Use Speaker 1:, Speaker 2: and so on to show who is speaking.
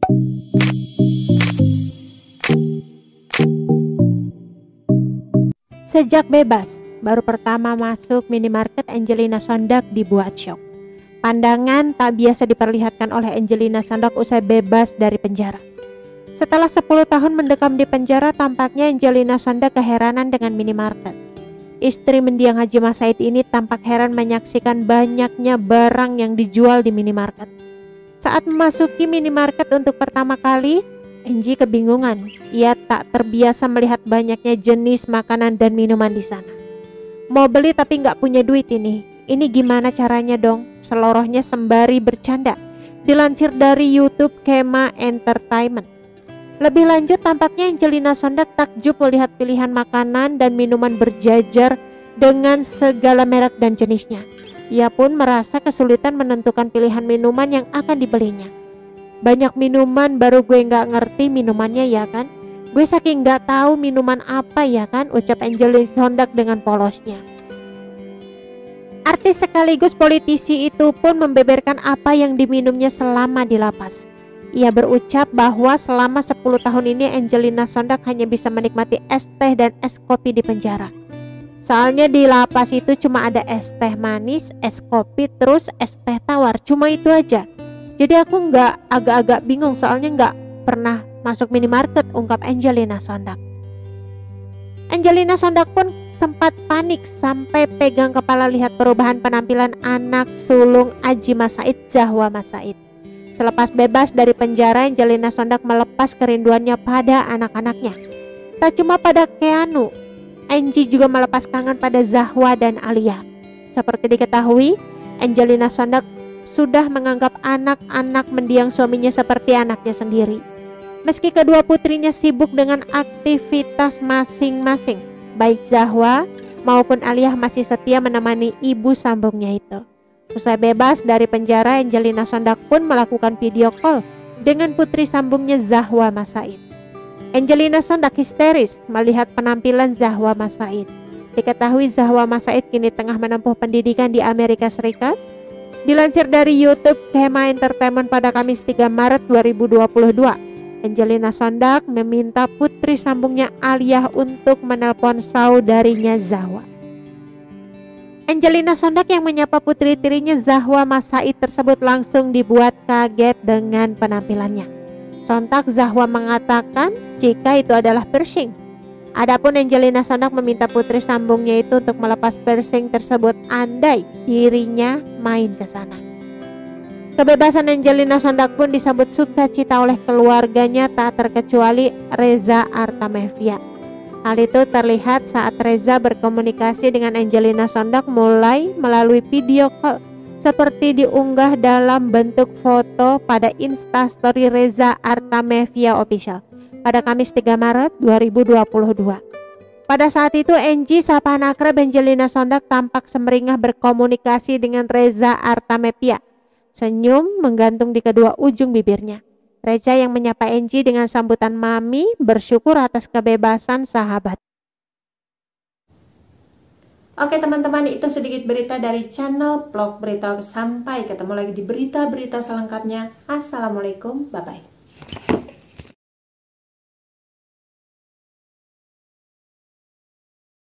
Speaker 1: Sejak bebas, baru pertama masuk minimarket, Angelina Sondak dibuat syok. Pandangan tak biasa diperlihatkan oleh Angelina Sondak usai bebas dari penjara. Setelah 10 tahun mendekam di penjara, tampaknya Angelina Sondak keheranan dengan minimarket. Istri mendiang Haji Mas Said ini tampak heran menyaksikan banyaknya barang yang dijual di minimarket. Saat memasuki minimarket untuk pertama kali, Angie kebingungan. Ia tak terbiasa melihat banyaknya jenis makanan dan minuman di sana. Mau beli tapi nggak punya duit ini. Ini gimana caranya dong? Selorohnya sembari bercanda. Dilansir dari YouTube Kema Entertainment. Lebih lanjut, tampaknya Angelina Sondak takjub melihat pilihan makanan dan minuman berjajar dengan segala merek dan jenisnya. Ia pun merasa kesulitan menentukan pilihan minuman yang akan dibelinya. Banyak minuman baru gue nggak ngerti minumannya ya kan? Gue saking nggak tahu minuman apa ya kan, ucap Angelina Sondak dengan polosnya. Artis sekaligus politisi itu pun membeberkan apa yang diminumnya selama di lapas. Ia berucap bahwa selama 10 tahun ini Angelina Sondak hanya bisa menikmati es teh dan es kopi di penjara. Soalnya di lapas itu cuma ada es teh manis, es kopi, terus es teh tawar, cuma itu aja. Jadi aku agak-agak bingung soalnya nggak pernah masuk minimarket, ungkap Angelina Sondak. Angelina Sondak pun sempat panik sampai pegang kepala lihat perubahan penampilan anak sulung Haji Mas Said, Zahwa Mas Said. Selepas bebas dari penjara, Angelina Sondak melepas kerinduannya pada anak-anaknya. Tak cuma pada Keanu, Angie juga melepas kangen pada Zahwa dan Alia. Seperti diketahui, Angelina Sondak sudah menganggap anak-anak mendiang suaminya seperti anaknya sendiri. Meski kedua putrinya sibuk dengan aktivitas masing-masing, baik Zahwa maupun Alia masih setia menemani ibu sambungnya itu. Usai bebas dari penjara, Angelina Sondak pun melakukan video call dengan putri sambungnya Zahwa Mas Said. Angelina Sondak histeris melihat penampilan Zahwa Mas Said. Diketahui Zahwa Mas Said kini tengah menempuh pendidikan di Amerika Serikat. Dilansir dari YouTube Kema Entertainment pada Kamis 3 Maret 2022, Angelina Sondak meminta putri sambungnya Alia untuk menelpon saudarinya Zahwa. Angelina Sondak yang menyapa putri tirinya Zahwa Mas Said tersebut langsung dibuat kaget dengan penampilannya. Sontak Zahwa mengatakan jika itu adalah piercing. Adapun Angelina Sondak meminta putri sambungnya itu untuk melepas piercing tersebut andai dirinya main ke sana. Kebebasan Angelina Sondak pun disambut sukacita oleh keluarganya, tak terkecuali Reza Artamevia. Hal itu terlihat saat Reza berkomunikasi dengan Angelina Sondak mulai melalui video call seperti diunggah dalam bentuk foto pada Instastory Reza Artamevia Official pada Kamis 3 Maret 2022. Pada saat itu Angie, sapaan akrab Angelina Sondak, tampak semeringah berkomunikasi dengan Reza Artamevia. Senyum menggantung di kedua ujung bibirnya. Reza yang menyapa Angie dengan sambutan mami bersyukur atas kebebasan sahabat. Oke teman-teman, itu sedikit berita dari channel Vlog Berita. Sampai ketemu lagi di berita-berita selengkapnya. Assalamualaikum, bye-bye.